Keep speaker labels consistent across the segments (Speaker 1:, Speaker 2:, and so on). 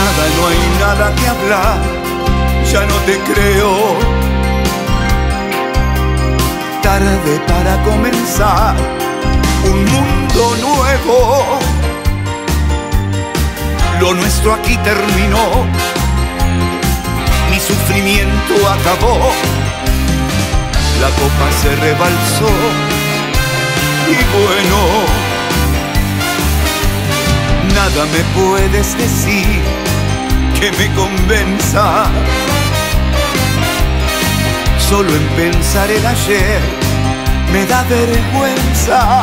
Speaker 1: nada, no hay nada que hablar, ya no te creo. Tarde para comenzar un mundo nuevo. Lo nuestro aquí terminó, mi sufrimiento acabó, la copa se rebalsó y bueno, nada me puedes decir que me convenza. Solo en pensar el ayer me da vergüenza.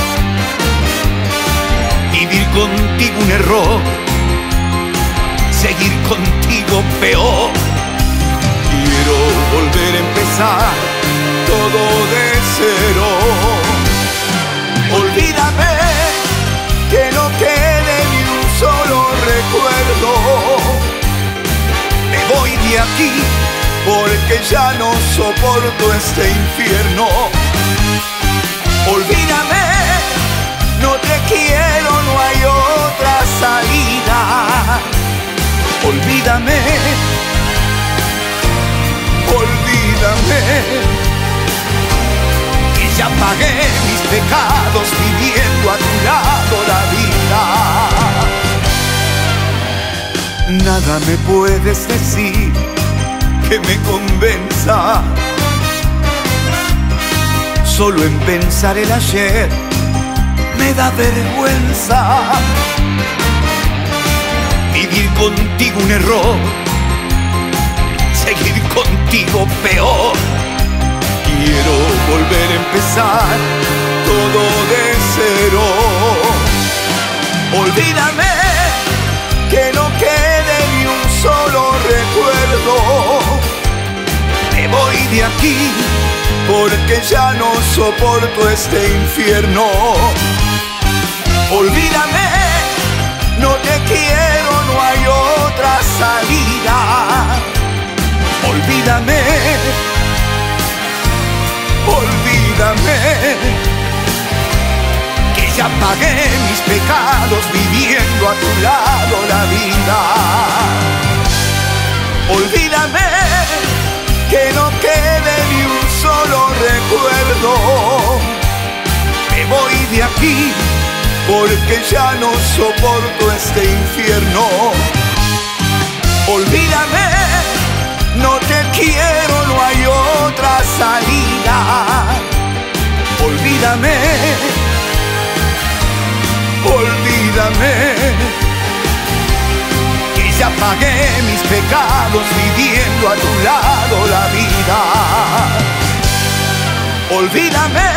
Speaker 1: Vivir contigo un error, seguir contigo peor. Quiero volver a empezar todo de cero. Olvídame, que no quede ni un solo recuerdo. Me voy de aquí porque ya no soporto este infierno. Olvídame, no te quiero, no hay otra salida. Olvídame, olvídame, que ya pagué mis pecados viviendo a tu lado la vida. Nada me puedes decir que me convenza. Solo en pensar el ayer me da vergüenza. Vivir contigo un error, seguir contigo peor. Quiero volver a empezar todo de cero. Olvídame, que no quede ni un solo recuerdo. Me voy de aquí porque ya no soporto este infierno. Olvídame, no te quiero, no hay otra salida. Olvídame, olvídame, que ya pagué mis pecados viviendo a tu lado la vida. Olvídame, que no quede ni un solo recuerdo. Me voy de aquí porque ya no soporto este infierno. Olvídame, no te quiero, no hay otra salida. Olvídame, olvídame, que ya pagué mis pecados viviendo a tu lado la vida. Olvídame,